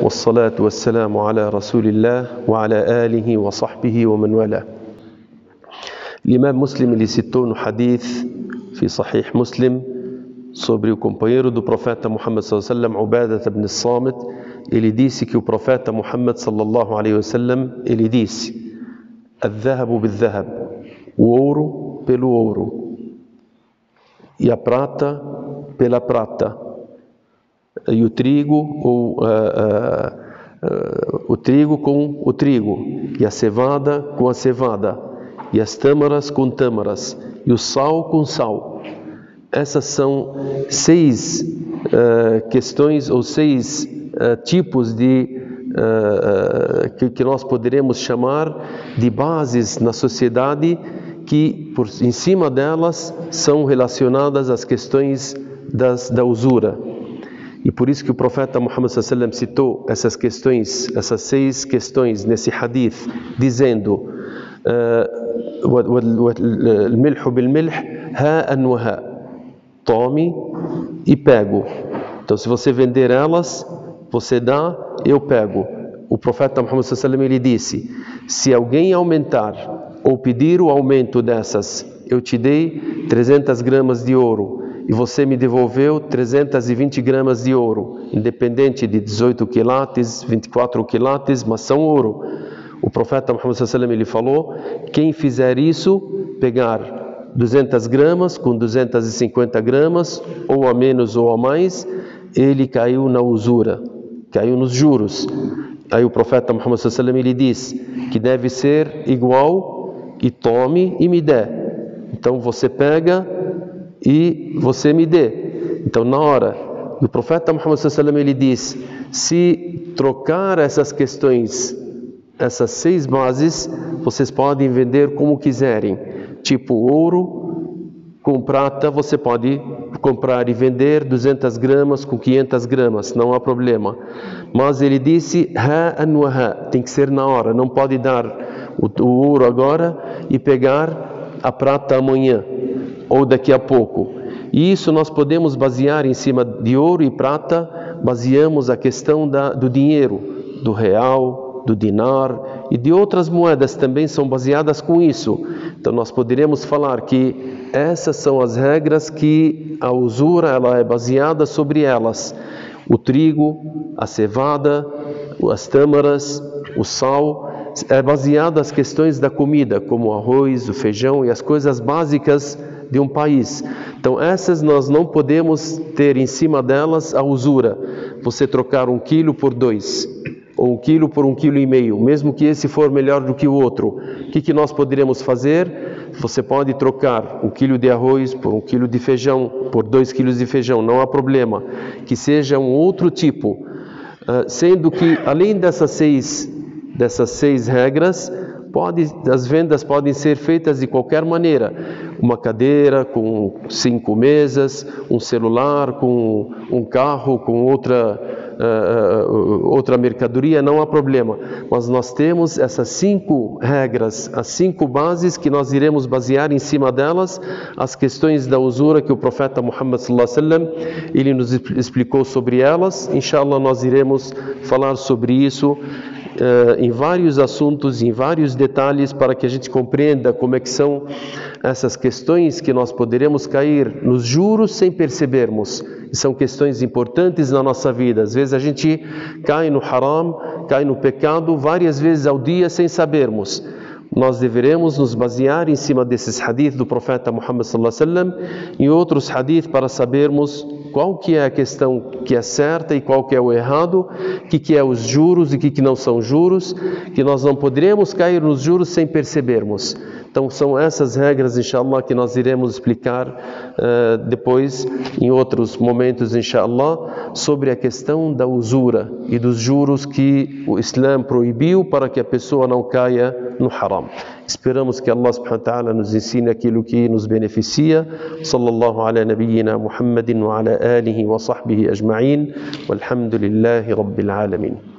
والصلاة والسلام على رسول الله وعلى آله وصحبه ومن والاه. L'imam Muslim ele citou no hadith في صحيح Muslim sobre o companheiro do profeta Muhammad sallallahu alaihi wasallam, Ubadah ibn as-Samit. Ele disse que o profeta Muhammad sallallahu alaihi wasallam ele disse: "Al-dhahabu bil-dhahab", o ouro pelo ouro, e a prata pela prata, e o trigo o trigo com o trigo, e a cevada com a cevada, e as tâmaras com tâmaras, e o sal com sal. Essas são 6 questões ou 6 tipos de que nós poderemos chamar de bases na sociedade, que em cima delas são relacionadas as questões da usura. E por isso que o profeta Muhammad sallallahu alaihi wasallam citou essas questões, essas 6 questões nesse hadith, dizendo: "Al-milhu bil-milh, ha'an wa ha", tome e pego. Então, se você vender elas, você dá, eu pego. O profeta Muhammad sallallahu alaihi wasallam ele disse: se alguém aumentar ou pedir o aumento dessas, eu te dei 300 gramas de ouro e você me devolveu 320 gramas de ouro, independente de 18 quilates, 24 quilates, mas são ouro. O profeta Muhammad sallallahu alaihi wasallam ele falou: quem fizer isso, pegar 200 gramas com 250 gramas, ou a menos ou a mais, ele caiu na usura, caiu nos juros. Aí o profeta Muhammad sallallahu alaihi wasallam ele diz que deve ser igual, e tome e me dê. Então você pega e você me dê. Então na hora, o profeta Muhammad sallallahu alaihi wasallam ele diz: se trocar essas questões, essas 6 bases, vocês podem vender como quiserem. Tipo ouro com prata, você pode comprar e vender 200 gramas com 500 gramas, não há problema. Mas ele disse: ha'an wa ha, tem que ser na hora, não pode dar o ouro agora e pegar a prata amanhã ou daqui a pouco. E isso nós podemos basear em cima de ouro e prata, baseamos a questão do dinheiro, do real, do dinar e de outras moedas também são baseadas com isso. Então nós poderíamos falar que essas são as regras que a usura ela é baseada sobre elas: o trigo, a cevada, as tâmaras, o sal, é baseado as questões da comida, como o arroz, o feijão e as coisas básicas de um país. Então essas nós não podemos ter em cima delas a usura. Você trocar 1 quilo por 2, ou 1 quilo por 1,5 quilo, mesmo que esse for melhor do que o outro, o que nós poderíamos fazer? Você pode trocar 1 quilo de arroz por 1 quilo de feijão, por 2 quilos de feijão, não há problema. Que seja um outro tipo, sendo que além dessas 6 regras, as vendas podem ser feitas de qualquer maneira. Uma cadeira com 5 mesas, um celular com um carro, com outra mercadoria, não há problema. Mas nós temos essas 5 regras, as 5 bases que nós iremos basear em cima delas as questões da usura que o profeta Muhammad sallallahu alaihi wasallam ele nos explicou sobre elas. Inshallah nós iremos falar sobre isso em vários assuntos, em vários detalhes, para que a gente compreenda como é que são essas questões que nós poderemos cair nos juros sem percebermos. E são questões importantes na nossa vida. Às vezes a gente cai no haram, cai no pecado várias vezes ao dia sem sabermos. Nós deveremos nos basear em cima desses hadith do profeta Muhammad sallallahu alaihi wasallam e outros hadith para sabermos qual que é a questão que é certa e qual que é o errado, o que é os juros e o que não são juros, que nós não poderemos cair nos juros sem percebermos. Então são essas regras, inshallah, que nós iremos explicar depois, em outros momentos, inshallah, sobre a questão da usura e dos juros que o Islã proibiu para que a pessoa não caia no haram. Esperamos que Allah subhanahu wa ta'ala nos ensine aquilo que nos beneficia. Sallallahu ala nabiyyina Muhammadin wa ala alihi wa sahbihi ajma'in. Walhamdulillahi rabbil alamin.